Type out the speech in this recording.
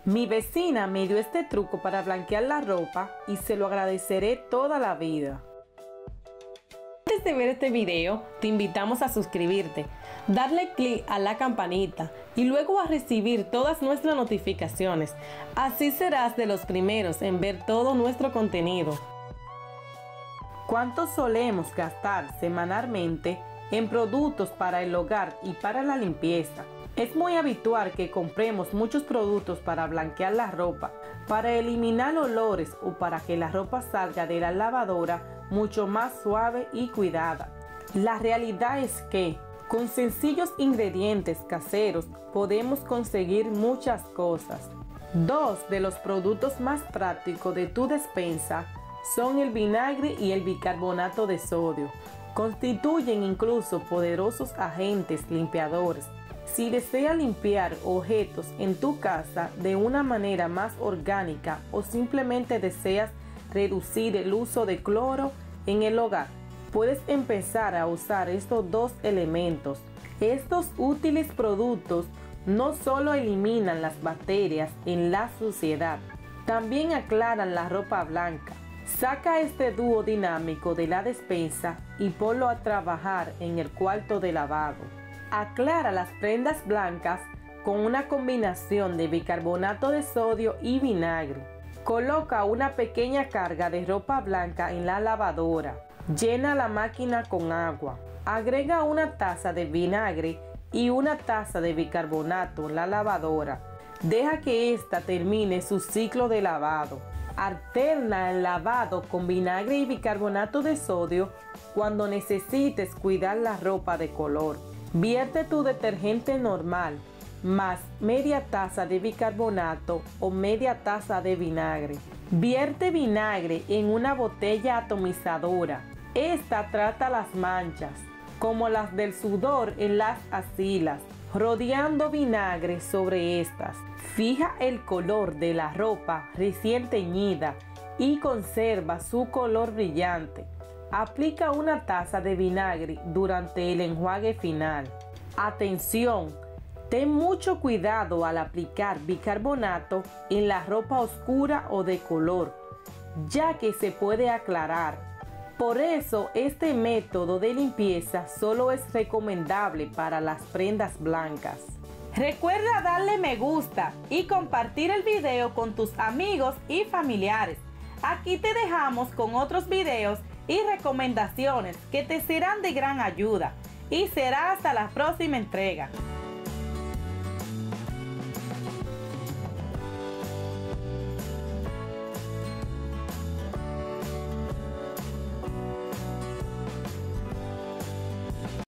Mi vecina me dio este truco para blanquear la ropa y se lo agradeceré toda la vida. Antes de ver este video, te invitamos a suscribirte, darle clic a la campanita y luego a recibir todas nuestras notificaciones. Así serás de los primeros en ver todo nuestro contenido. ¿Cuánto solemos gastar semanalmente en productos para el hogar y para la limpieza? Es muy habitual que compremos muchos productos para blanquear la ropa, para eliminar olores o para que la ropa salga de la lavadora mucho más suave y cuidada. La realidad es que con sencillos ingredientes caseros podemos conseguir muchas cosas. Dos de los productos más prácticos de tu despensa son el vinagre y el bicarbonato de sodio. Constituyen incluso poderosos agentes limpiadores. Si deseas limpiar objetos en tu casa de una manera más orgánica o simplemente deseas reducir el uso de cloro en el hogar, puedes empezar a usar estos dos elementos. Estos útiles productos no solo eliminan las bacterias en la suciedad, también aclaran la ropa blanca. Saca este dúo dinámico de la despensa y ponlo a trabajar en el cuarto de lavado. Aclara las prendas blancas con una combinación de bicarbonato de sodio y vinagre. Coloca una pequeña carga de ropa blanca en la lavadora. Llena la máquina con agua. Agrega una taza de vinagre y una taza de bicarbonato en la lavadora. Deja que ésta termine su ciclo de lavado. Alterna el lavado con vinagre y bicarbonato de sodio cuando necesites cuidar la ropa de color. Vierte tu detergente normal más media taza de bicarbonato o media taza de vinagre. Vierte vinagre en una botella atomizadora. Esta trata las manchas, como las del sudor en las axilas, rodeando vinagre sobre estas. Fija el color de la ropa recién teñida y conserva su color brillante. Aplica una taza de vinagre durante el enjuague final. Atención, ten mucho cuidado al aplicar bicarbonato en la ropa oscura o de color, ya que se puede aclarar. Por eso este método de limpieza solo es recomendable para las prendas blancas. Recuerda darle me gusta y compartir el video con tus amigos y familiares. Aquí te dejamos con otros videos y recomendaciones que te serán de gran ayuda. Y será hasta la próxima entrega.